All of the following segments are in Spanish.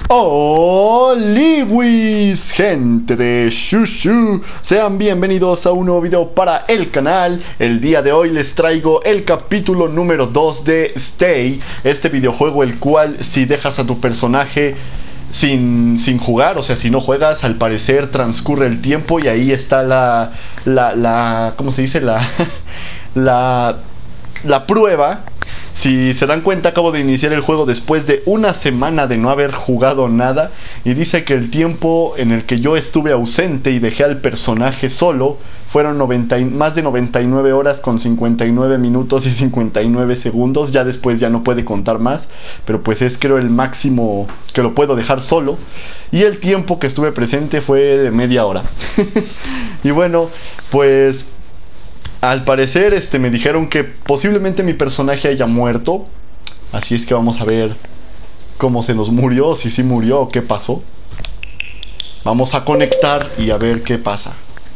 ¡Holiwis! Gente de Shushu, sean bienvenidos a un nuevo video para el canal. El día de hoy les traigo el capítulo número 2 de Stay, este videojuego el cual si dejas a tu personaje sin jugar, o sea, si no juegas, al parecer transcurre el tiempo y ahí está ¿cómo se dice? La prueba. Si se dan cuenta, acabo de iniciar el juego después de una semana de no haber jugado nada, y dice que el tiempo en el que yo estuve ausente y dejé al personaje solo fueron más de 99 horas con 59 minutos y 59 segundos. Ya después ya no puede contar más, pero pues es creo el máximo que lo puedo dejar solo. Y el tiempo que estuve presente fue de media hora. Y bueno, pues al parecer me dijeron que posiblemente mi personaje haya muerto. Así es que vamos a ver cómo se nos murió, si sí murió o qué pasó. Vamos a conectar y a ver qué pasa.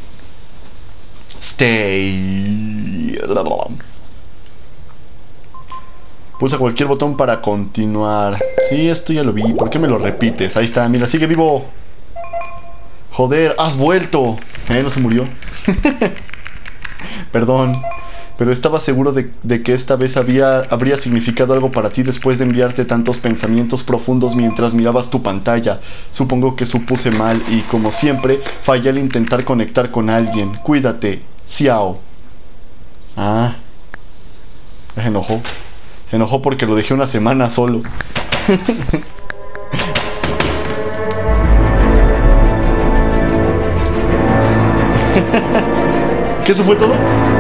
Stay. Pulsa cualquier botón para continuar. Sí, esto ya lo vi. ¿Por qué me lo repites? Ahí está, mira, sigue vivo. Joder, has vuelto. No se murió. Perdón, pero estaba seguro de que esta vez habría significado algo para ti después de enviarte tantos pensamientos profundos mientras mirabas tu pantalla. Supongo que supuse mal y, como siempre, fallé al intentar conectar con alguien. Cuídate, Xiao. Ah, se enojó. Se enojó porque lo dejé una semana solo. ¿Qué, eso fue todo?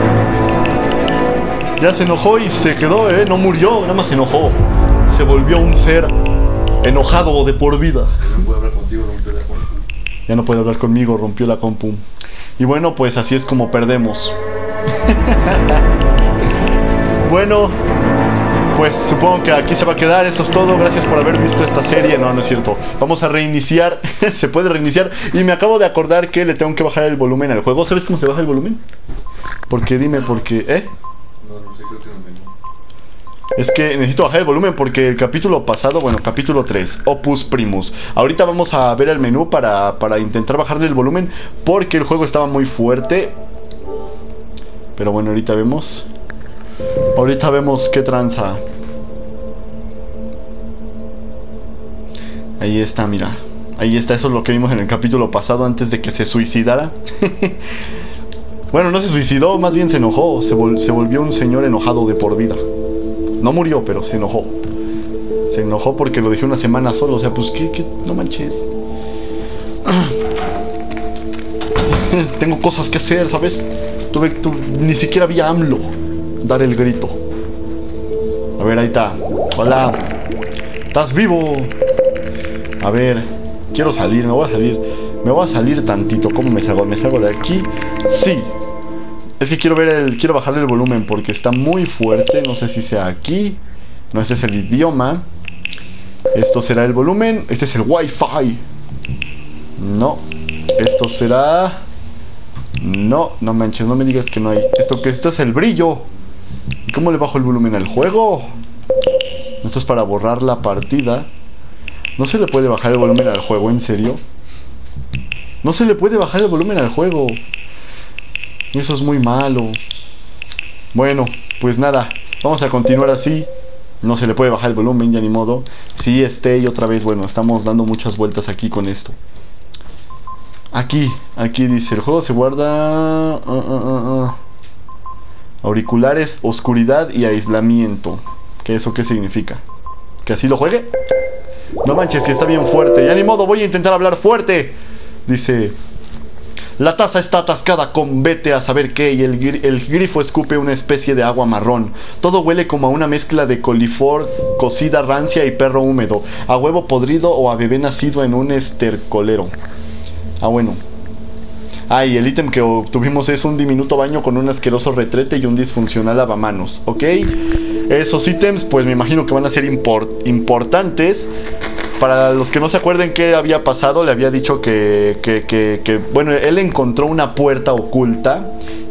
Ya se enojó y se quedó, no murió, nada más se enojó. Se volvió un ser enojado de por vida. Ya no puede hablar contigo, rompió la compu. Ya no puede hablar conmigo, rompió la compu. Y bueno, pues así es como perdemos. Bueno, pues supongo que aquí se va a quedar. Eso es todo, gracias por haber visto esta serie. No, no es cierto. Vamos a reiniciar. Se puede reiniciar. Y me acabo de acordar que le tengo que bajar el volumen al juego. ¿Sabes cómo se baja el volumen? Porque dime, porque... No sé, creo que no tengo. Es que necesito bajar el volumen porque el capítulo pasado, bueno, capítulo 3, Opus Primus. Ahorita vamos a ver el menú para intentar bajarle el volumen porque el juego estaba muy fuerte. Pero bueno, ahorita vemos. Ahorita vemos qué tranza. Ahí está, mira. Ahí está, eso es lo que vimos en el capítulo pasado antes de que se suicidara. Bueno, no se suicidó, más bien se enojó. Se volvió un señor enojado de por vida. No murió, pero se enojó. Se enojó porque lo dejé una semana solo. O sea, pues ¿qué? No manches. Tengo cosas que hacer, ¿sabes? Ni siquiera vi a AMLO dar el grito. A ver, ahí está. Hola. ¿Estás vivo? A ver, quiero salir, me voy a salir tantito. ¿Cómo me salgo? ¿Me salgo de aquí? Sí. Es que quiero bajarle el volumen porque está muy fuerte. No sé si sea aquí. No, este es el idioma. Esto será el volumen. Este es el Wi-Fi. No. Esto será... No manches, no me digas que no hay. Esto es el brillo. ¿Y cómo le bajo el volumen al juego? Esto es para borrar la partida. No se le puede bajar el volumen al juego, ¿en serio? No se le puede bajar el volumen al juego. Eso es muy malo. Bueno, pues nada, vamos a continuar así. No se le puede bajar el volumen, ya ni modo. Sí, y otra vez, bueno, estamos dando muchas vueltas aquí con esto. Aquí dice, el juego se guarda... Auriculares, oscuridad y aislamiento. ¿Eso qué significa? ¿Que así lo juegue? No manches, si está bien fuerte. Ya ni modo, voy a intentar hablar fuerte. Dice... La taza está atascada con vete a saber qué y el grifo escupe una especie de agua marrón. Todo huele como a una mezcla de coliflor cocida rancia y perro húmedo, a huevo podrido o a bebé nacido en un estercolero. Ah, bueno. Y el ítem que obtuvimos es un diminuto baño con un asqueroso retrete y un disfuncional lavamanos. ¿Ok? Esos ítems pues me imagino que van a ser importantes. Para los que no se acuerden qué había pasado, le había dicho que bueno, él encontró una puerta oculta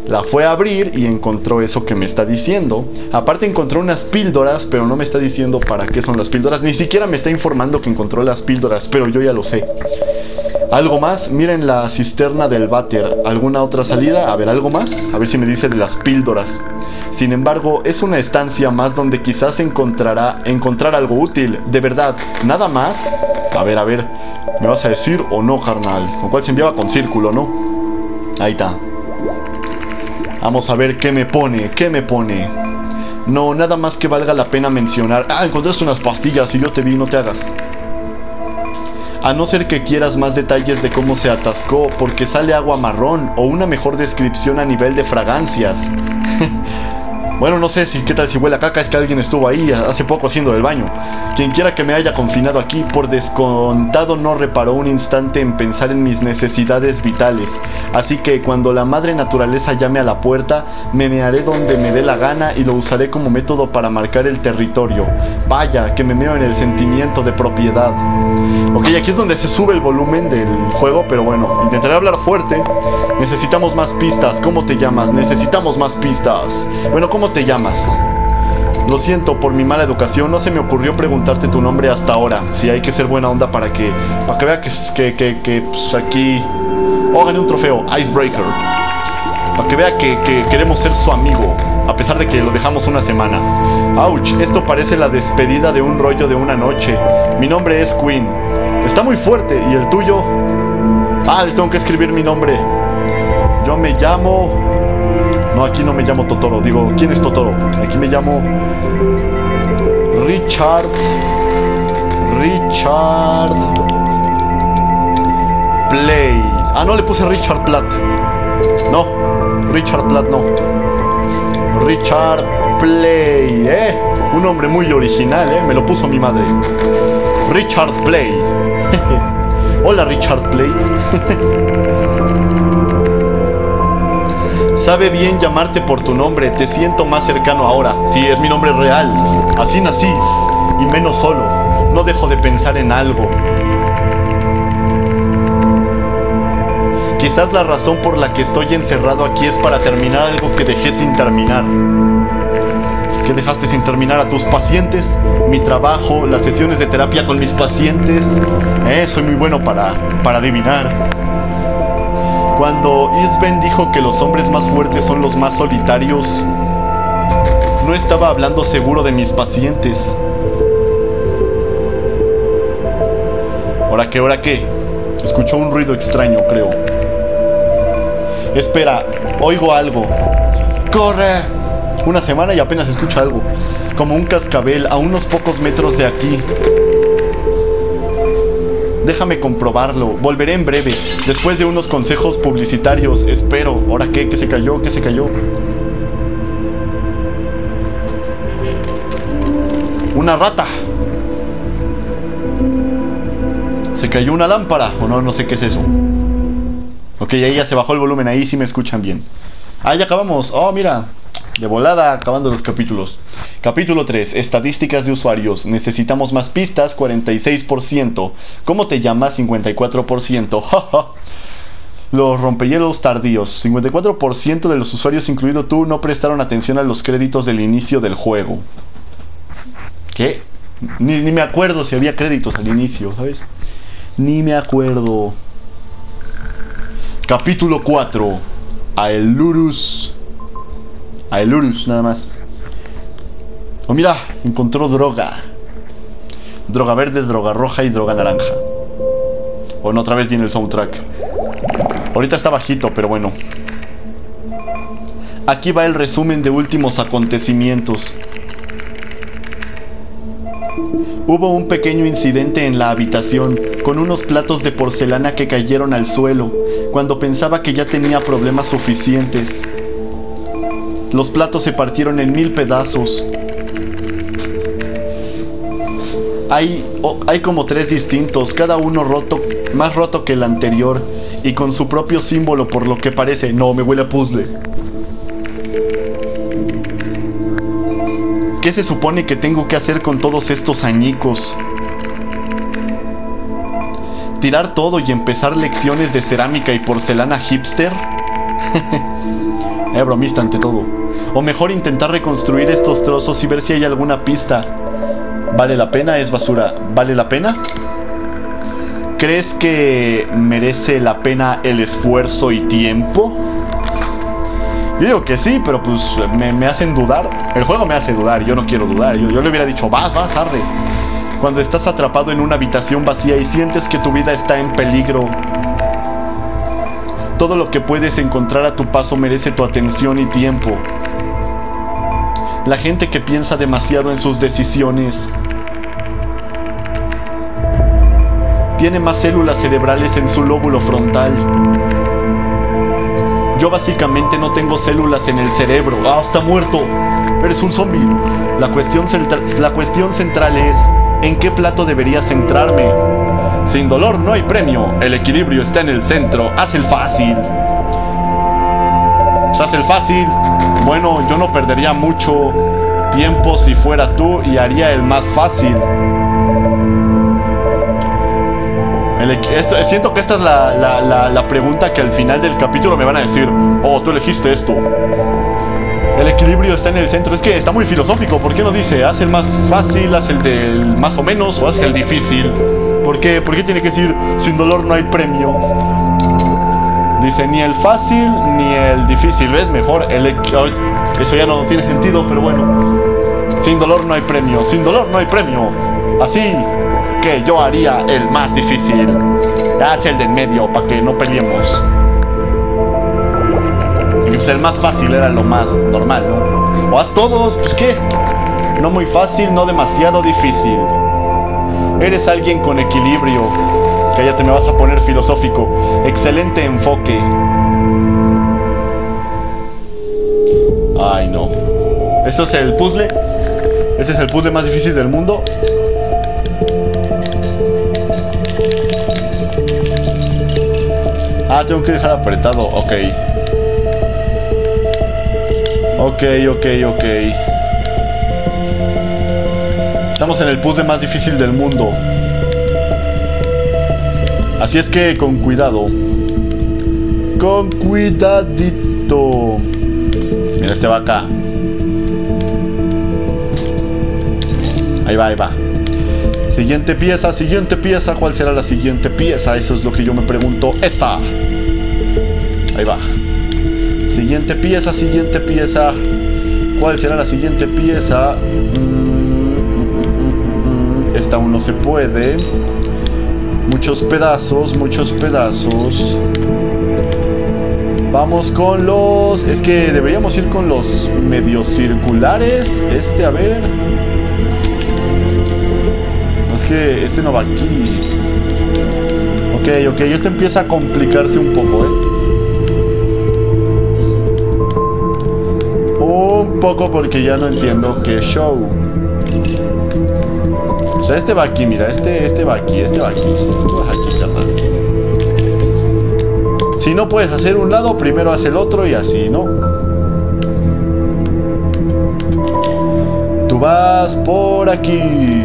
La fue a abrir y encontró eso que me está diciendo. Aparte encontró unas píldoras, pero no me está diciendo para qué son las píldoras. Ni siquiera me está informando que encontró las píldoras, pero yo ya lo sé. ¿Algo más? Miren la cisterna del váter. ¿Alguna otra salida? A ver, ¿algo más? A ver si me dice de las píldoras. Sin embargo, es una estancia más donde quizás encontrar algo útil. De verdad, ¿nada más? A ver, ¿me vas a decir o no, carnal? Con cual se enviaba con círculo, ¿no? Ahí está. Vamos a ver qué me pone. No, nada más que valga la pena mencionar. Ah, encontraste unas pastillas y yo te vi, no te hagas. A no ser que quieras más detalles de cómo se atascó, porque sale agua marrón, o una mejor descripción a nivel de fragancias. Bueno, no sé qué tal si huele a caca, es que alguien estuvo ahí hace poco haciendo del baño. Quien quiera que me haya confinado aquí, por descontado no reparó un instante en pensar en mis necesidades vitales. Así que cuando la madre naturaleza llame a la puerta, me mearé donde me dé la gana y lo usaré como método para marcar el territorio. Vaya, que me meo en el sentimiento de propiedad. Ok, aquí es donde se sube el volumen del juego, pero bueno, intentaré hablar fuerte. Necesitamos más pistas. ¿Cómo te llamas? Necesitamos más pistas. Bueno, ¿cómo te llamas? Lo siento por mi mala educación, no se me ocurrió preguntarte tu nombre hasta ahora. Sí, hay que ser buena onda para que vea que pues aquí... Oh, gané un trofeo, Icebreaker. Para que vea que queremos ser su amigo, a pesar de que lo dejamos una semana. Ouch, esto parece la despedida de un rollo de una noche. Mi nombre es Queen. Está muy fuerte, ¿y el tuyo? Ah, le tengo que escribir mi nombre. Yo me llamo... No, aquí no me llamo Totoro. Digo, ¿quién es Totoro? Aquí me llamo... Richard Play. Ah, no, le puse Richard Platt. No, Richard Platt no. Richard Play, un nombre muy original, me lo puso mi madre. Richard Play. Hola, Richard Play. Sabe bien llamarte por tu nombre, te siento más cercano ahora. Sí, es mi nombre real. Así nací, y menos solo. No dejo de pensar en algo. Quizás la razón por la que estoy encerrado aquí es para terminar algo que dejé sin terminar. ¿Qué dejaste sin terminar? A tus pacientes, mi trabajo, las sesiones de terapia con mis pacientes. Soy muy bueno para adivinar. Cuando Isben dijo que los hombres más fuertes son los más solitarios, no estaba hablando seguro de mis pacientes. ¿Ahora qué? Escuchó un ruido extraño, creo. Espera, oigo algo. ¡Corre! Una semana y apenas escucha algo. Como un cascabel a unos pocos metros de aquí. Déjame comprobarlo. Volveré en breve, después de unos consejos publicitarios. Espero. ¿Ahora qué? ¿Qué se cayó? ¿Qué se cayó? ¡Una rata! ¿Se cayó una lámpara? O no sé qué es eso. Ok, ahí ya se bajó el volumen. Ahí sí me escuchan bien. Ah, ya acabamos. Oh, mira. De volada, acabando los capítulos. Capítulo 3. Estadísticas de usuarios. Necesitamos más pistas, 46%. ¿Cómo te llamas? 54%. Los rompehielos tardíos. 54% de los usuarios, incluido tú, no prestaron atención a los créditos del inicio del juego. ¿Qué? Ni me acuerdo si había créditos al inicio, ¿sabes? Ni me acuerdo. Capítulo 4. Aelurus, nada más. Oh, mira, encontró droga. Droga verde, droga roja y droga naranja. Bueno, otra vez viene el soundtrack. Ahorita está bajito, pero bueno. Aquí va el resumen de últimos acontecimientos. Hubo un pequeño incidente en la habitación, con unos platos de porcelana que cayeron al suelo, cuando pensaba que ya tenía problemas suficientes. Los platos se partieron en 1000 pedazos. Hay como 3 distintos, cada uno roto, más roto que el anterior, y con su propio símbolo por lo que parece. No, me huele a puzzle. ¿Qué se supone que tengo que hacer con todos estos añicos? ¿Tirar todo y empezar lecciones de cerámica y porcelana hipster? Bromista ante todo. O mejor intentar reconstruir estos trozos y ver si hay alguna pista. ¿Vale la pena? ¿Es basura? ¿Vale la pena? ¿Crees que merece la pena el esfuerzo y tiempo? Yo digo que sí, pero pues me hacen dudar. El juego me hace dudar, yo no quiero dudar. Yo le hubiera dicho, vas, arre. Cuando estás atrapado en una habitación vacía y sientes que tu vida está en peligro, todo lo que puedes encontrar a tu paso merece tu atención y tiempo. La gente que piensa demasiado en sus decisiones tiene más células cerebrales en su lóbulo frontal. Yo básicamente no tengo células en el cerebro. ¡Ah, está muerto! Eres un zombie. La cuestión central es: ¿en qué plato debería centrarme? Sin dolor no hay premio. El equilibrio está en el centro. Haz el fácil. Pues haz el fácil. Bueno, yo no perdería mucho tiempo si fuera tú y haría el más fácil. Siento que esta es la pregunta que al final del capítulo me van a decir: oh, tú elegiste esto. El equilibrio está en el centro. Es que está muy filosófico. ¿Por qué no dice haz el más fácil, haz el del más o menos, o haz el difícil? ¿Por qué tiene que decir sin dolor no hay premio? Dice ni el fácil ni el difícil. ¿Ves? Mejor eso ya no tiene sentido, pero bueno. Sin dolor no hay premio. Sin dolor no hay premio. Así que yo haría el más difícil. Haz el de en medio para que no peleemos. Y pues el más fácil era lo más normal, ¿no? O haz todos, pues qué. No muy fácil, no demasiado difícil. Eres alguien con equilibrio. Cállate, me vas a poner filosófico. Excelente enfoque. Ay, no. ¿Esto es el puzzle? ¿Ese es el puzzle más difícil del mundo? Ah, tengo que dejar apretado. Ok. Ok. Estamos en el puzzle más difícil del mundo. Así es que con cuidado. Con cuidadito. Mira, este va acá. Ahí va. Siguiente pieza. ¿Cuál será la siguiente pieza? Eso es lo que yo me pregunto. ¡Esta! Ahí va. Siguiente pieza. ¿Cuál será la siguiente pieza? Esta aún no se puede. Muchos pedazos. Vamos con los... Es que deberíamos ir con los medios circulares. A ver. No, es que este no va aquí. Ok. Esto empieza a complicarse un poco, Un poco porque ya no entiendo qué show. O sea, este va aquí, mira, este va aquí. Tú vas aquí, carnal. Si no puedes hacer un lado, primero haz el otro y así, ¿no? Tú vas por aquí.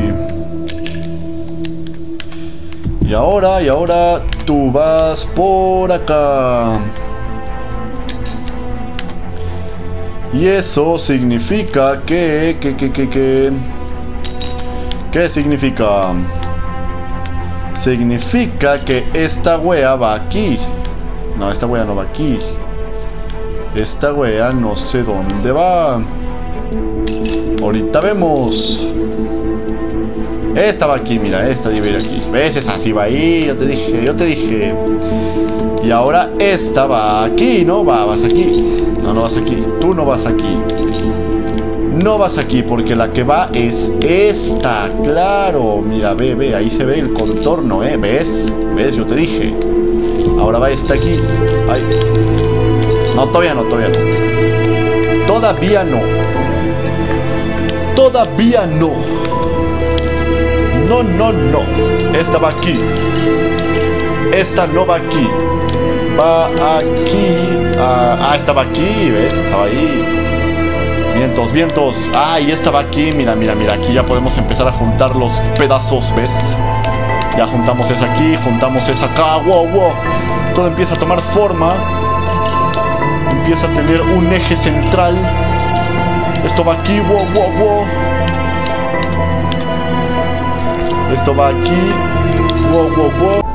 Y ahora tú vas por acá. Y eso significa que... ¿Qué significa? Significa que esta wea va aquí. No, esta wea no va aquí. Esta wea no sé dónde va. Ahorita vemos. Esta va aquí, mira, esta debe ir aquí. ¿Ves? Esa sí va ahí, yo te dije. Y ahora esta va aquí, ¿no? Vas aquí. No vas aquí. Tú no vas aquí. No vas aquí porque la que va es esta, claro. Mira, ve, ahí se ve el contorno, ¿ves? Yo te dije. Ahora va esta aquí. Ay. No, todavía no. No. Esta va aquí. Esta no va aquí. Va aquí. Esta va aquí, ¿ves? Estaba ahí. Vientos. Y esta va aquí. Mira. Aquí ya podemos empezar a juntar los pedazos, ¿ves? Ya juntamos esa aquí, juntamos esa acá. Wow. Todo empieza a tomar forma. empieza a tener un eje central. Esto va aquí, wow, wow, wow. Esto va aquí, wow, wow, wow.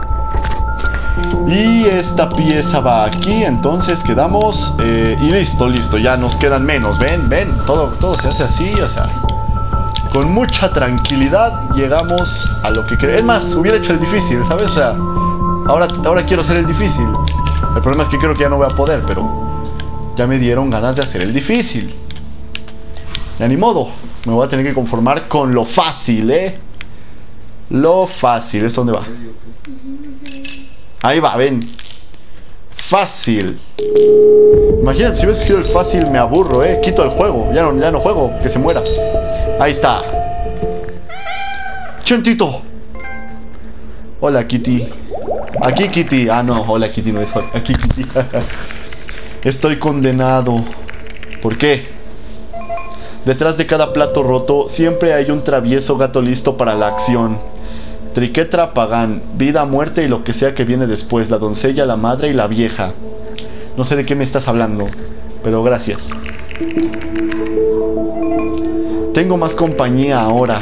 Y esta pieza va aquí, entonces quedamos y listo, ya nos quedan menos, ven, todo se hace así, o sea, con mucha tranquilidad llegamos a lo que queremos. Es más, hubiera hecho el difícil, ¿sabes? O sea, ahora quiero hacer el difícil. El problema es que creo que ya no voy a poder, pero ya me dieron ganas de hacer el difícil. Ya ni modo, me voy a tener que conformar con lo fácil, Lo fácil, ¿es dónde va? Ahí va, ven. Fácil. Imagínate, si hubiera escogido el fácil me aburro, quito el juego, ya no juego, que se muera. Ahí está. Chentito. Hola, Kitty. Aquí, Kitty. Ah, no, hola, Kitty, no es aquí, Kitty. Estoy condenado. ¿Por qué? Detrás de cada plato roto siempre hay un travieso gato listo para la acción. Triquetra Pagán, vida, muerte y lo que sea que viene después, la doncella, la madre y la vieja. No sé de qué me estás hablando, pero gracias. Tengo más compañía ahora.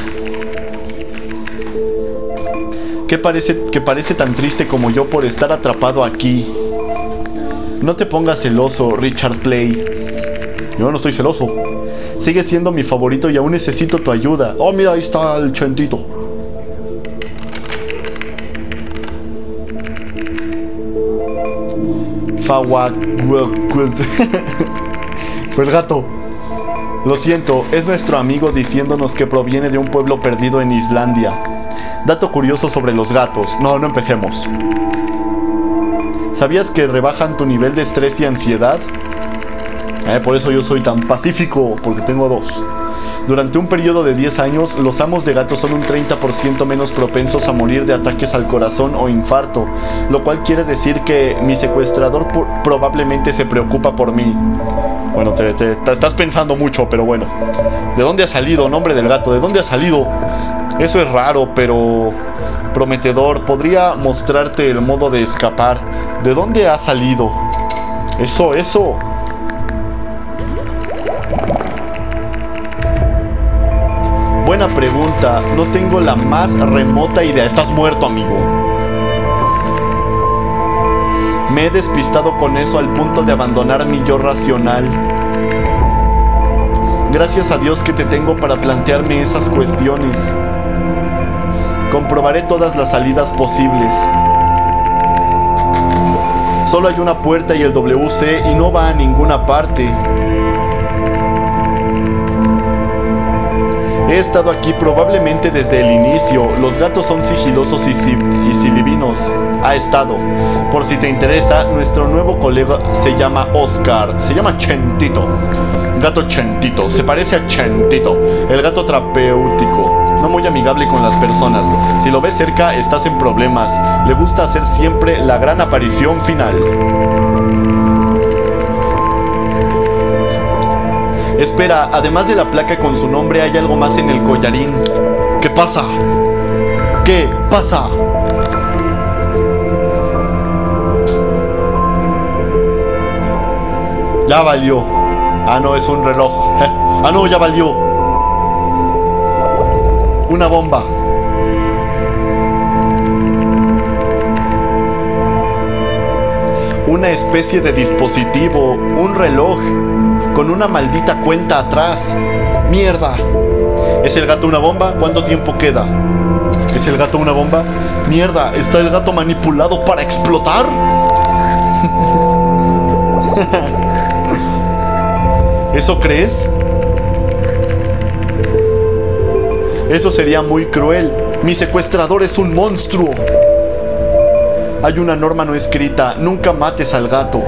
¿Qué parece tan triste como yo por estar atrapado aquí? No te pongas celoso, Richard Play. Yo no estoy celoso. Sigue siendo mi favorito y aún necesito tu ayuda. Oh, mira, ahí está el Chentito. Fue el gato. Lo siento, es nuestro amigo diciéndonos que proviene de un pueblo perdido en Islandia. Dato curioso sobre los gatos. No empecemos. ¿Sabías que rebajan tu nivel de estrés y ansiedad? Por eso yo soy tan pacífico, porque tengo 2. Durante un periodo de 10 años, los amos de gatos son un 30% menos propensos a morir de ataques al corazón o infarto, lo cual quiere decir que mi secuestrador probablemente se preocupa por mí. Bueno, te estás pensando mucho, pero bueno. ¿De dónde ha salido, nombre del gato? ¿De dónde ha salido? Eso es raro, pero prometedor. Podría mostrarte el modo de escapar. ¿De dónde ha salido? Eso. Buena pregunta, no tengo la más remota idea. Estás muerto, amigo. Me he despistado con eso al punto de abandonar mi yo racional. Gracias a Dios que te tengo para plantearme esas cuestiones. Comprobaré todas las salidas posibles. Solo hay una puerta y el WC y no va a ninguna parte. He estado aquí probablemente desde el inicio. Los gatos son sigilosos y silivinos. Ha estado. Por si te interesa, nuestro nuevo colega se llama Oscar. Se llama Chentito. Gato Chentito. Se parece a Chentito, el gato terapéutico. No muy amigable con las personas. Si lo ves cerca, estás en problemas. Le gusta hacer siempre la gran aparición final. Espera, además de la placa con su nombre, hay algo más en el collarín. ¿Qué pasa? ¿Qué pasa? Ya valió. Ah, no, es un reloj. Ah, no, ya valió. Una bomba. Una especie de dispositivo. Un reloj con una maldita cuenta atrás. ¡Mierda! ¿Es el gato una bomba? ¿Cuánto tiempo queda? ¿Es el gato una bomba? ¡Mierda! ¿Está el gato manipulado para explotar? ¿Eso crees? Eso sería muy cruel. Mi secuestrador es un monstruo. Hay una norma no escrita. Nunca mates al gato.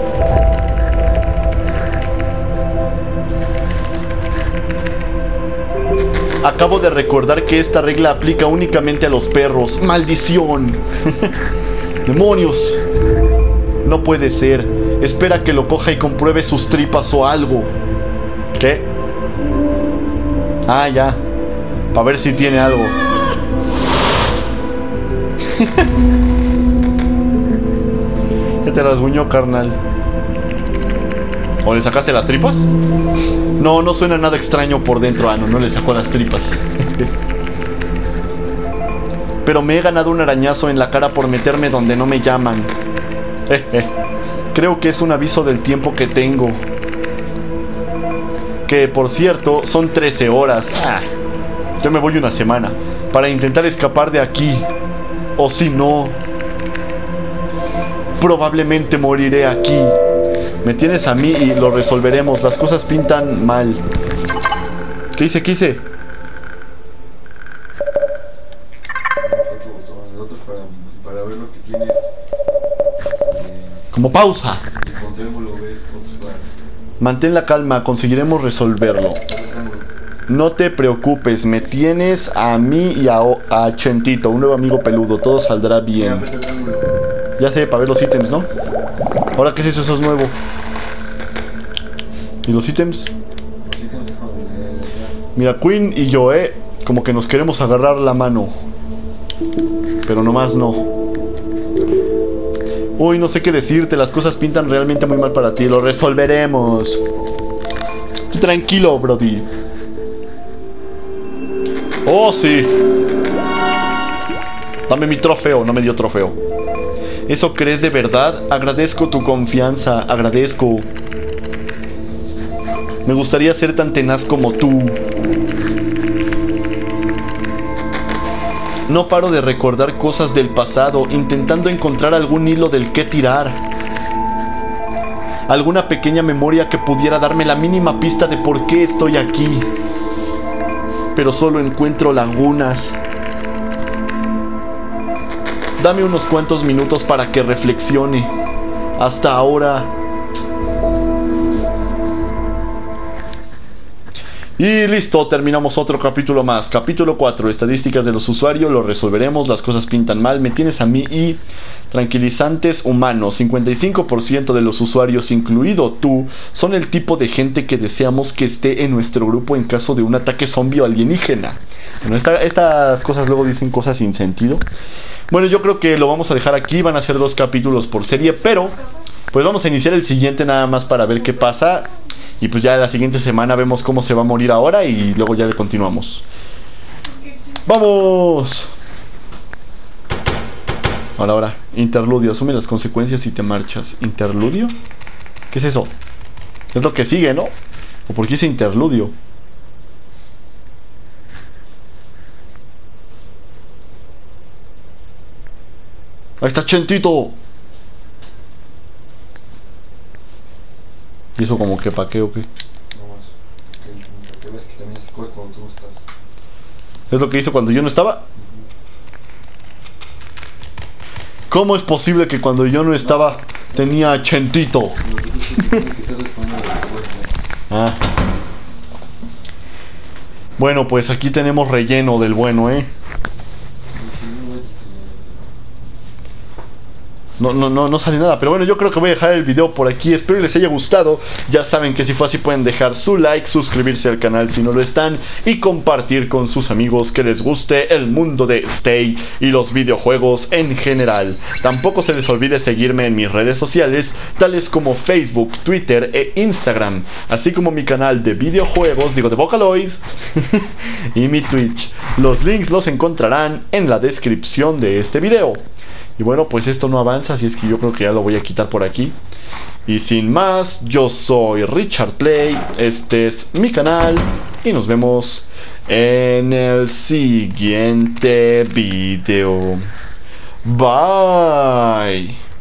Acabo de recordar que esta regla aplica únicamente a los perros. ¡Maldición! ¡Demonios! No puede ser. Espera que lo coja y compruebe sus tripas o algo. ¿Qué? Ah, ya. Para ver si tiene algo. ¿Qué te rasguñó, carnal? ¿O le sacaste las tripas? No, no suena nada extraño por dentro. Ah, no, no le sacó las tripas. Pero me he ganado un arañazo en la cara por meterme donde no me llaman. Creo que es un aviso del tiempo que tengo. Que, por cierto, son 13 horas. Yo me voy una semana para intentar escapar de aquí. O si no, probablemente moriré aquí. Me tienes a mí y lo resolveremos. Las cosas pintan mal. ¿Qué hice? ¿Qué hice? El otro para ver lo que tiene. Como pausa. Encontrémoslo, ves, observar. Mantén la calma, conseguiremos resolverlo. No te preocupes, me tienes a mí y a Chentito, un nuevo amigo peludo. Todo saldrá bien. Ya sé, para ver los ítems, ¿no? Ahora, ¿qué es eso? Eso es nuevo. ¿Y los ítems? Mira, Queen y yo, como que nos queremos agarrar la mano. Pero nomás no. Uy, no sé qué decirte. Las cosas pintan realmente muy mal para ti. Lo resolveremos. Tú tranquilo, Brody. Oh, sí. Dame mi trofeo. No me dio trofeo. ¿Eso crees de verdad? Agradezco tu confianza. Agradezco. Me gustaría ser tan tenaz como tú. No paro de recordar cosas del pasado, intentando encontrar algún hilo del que tirar. Alguna pequeña memoria que pudiera darme la mínima pista de por qué estoy aquí. Pero solo encuentro lagunas. Dame unos cuantos minutos para que reflexione. Hasta ahora... Y listo, terminamos otro capítulo más. Capítulo 4, estadísticas de los usuarios. Lo resolveremos, las cosas pintan mal. Me tienes a mí y tranquilizantes humanos. 55% de los usuarios, incluido tú, son el tipo de gente que deseamos que esté en nuestro grupo en caso de un ataque zombie o alienígena. Bueno, estas cosas luego dicen cosas sin sentido. Bueno, yo creo que lo vamos a dejar aquí. Van a ser 2 capítulos por serie, pero pues vamos a iniciar el siguiente nada más para ver qué pasa. Y pues ya la siguiente semana vemos cómo se va a morir ahora y luego ya le continuamos. ¡Vamos! Ahora, interludio. Asume las consecuencias si te marchas. ¿Interludio? ¿Qué es eso? Es lo que sigue, ¿no? ¿O por qué dice interludio? ¡Ahí está Chentito! ¿Y eso como que pa' qué o qué? No más. Que ves que también se corre cuando tú no estás. ¿Es lo que hizo cuando yo no estaba? ¿Cómo es posible que cuando yo no estaba tenía a Chentito? Ah. Bueno, pues aquí tenemos relleno del bueno, No sale nada, pero bueno, yo creo que voy a dejar el video por aquí. Espero que les haya gustado. Ya saben que si fue así pueden dejar su like, suscribirse al canal si no lo están y compartir con sus amigos que les guste el mundo de Stay y los videojuegos en general. Tampoco se les olvide seguirme en mis redes sociales, tales como Facebook, Twitter e Instagram, así como mi canal de videojuegos, de Vocaloid y mi Twitch. Los links los encontrarán en la descripción de este video. Y bueno, pues esto no avanza, así es que yo creo que ya lo voy a quitar por aquí. Y sin más, yo soy Richard Play, este es mi canal y nos vemos en el siguiente video. Bye.